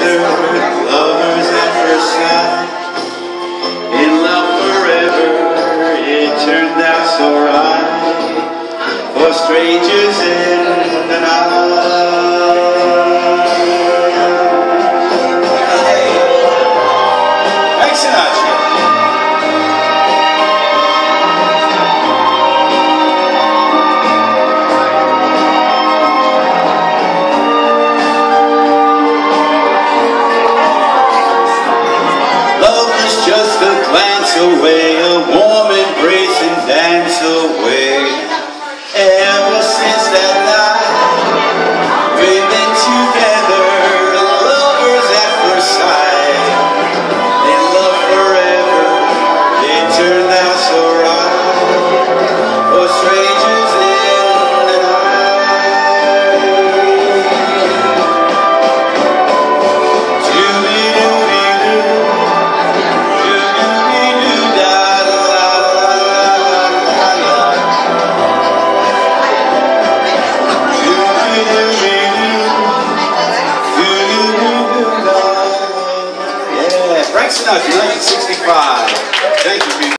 together, lovers at first sight, in love forever. It turned out so right for strangers in the night. Hey, Frank Sinatra. Just a glance away, a warm embrace and dance away. Ever since that night, we've been together, lovers at first sight, in love forever. It turned out so right for strangers in the night. Doobie-doobie-doo. Frank Sinatra, 1965. Thank you, people.